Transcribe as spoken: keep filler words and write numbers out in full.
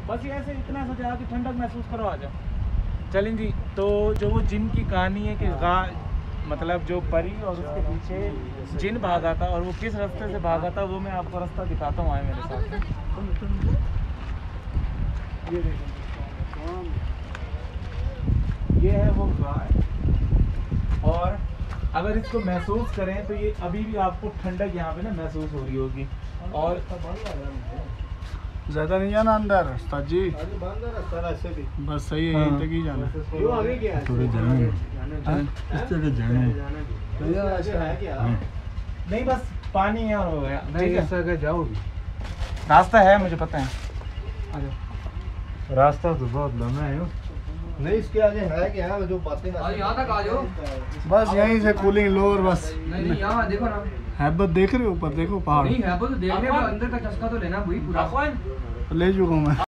बस ये ऐसे इतना सा जाके ठंडक महसूस करो, आ जाओ। चलें जी। तो जो वो जिन की कहानी है कि गा मतलब जो परी और उसके पीछे जिन भागा था और वो किस रास्ते से भागा था, वो मैं आपको रास्ता दिखाता हूँ। आए मेरे साथ। ये देखो, ये है वो गाय, और अगर इसको महसूस करें तो ये अभी भी आपको ठंडक यहाँ पे ना महसूस हो रही होगी। और ज़्यादा नहीं जाना अंदर उस्ताद जी, बस सही है, यहीं तक ही जाना। थोड़े जाने इस तरह जाने नहीं, बस पानी है और हो गया। नहीं ऐसा अगर जाओगी, रास्ता है, मुझे पता है। रास्ता तो बहुत लंबा है। नहीं इसके आगे है क्या जो बातें यहाँ तक आ जाओ। बस यहीं से कूलिंग लो और बस। नहीं नहीं यहाँ देखो ना, हैबत देख रहे हो ऊपर, देखो पहाड़। नहीं है वो तो देखने को अंदर का चस्का तो लेना भाई पूरा। ले चुका हूँ मैं।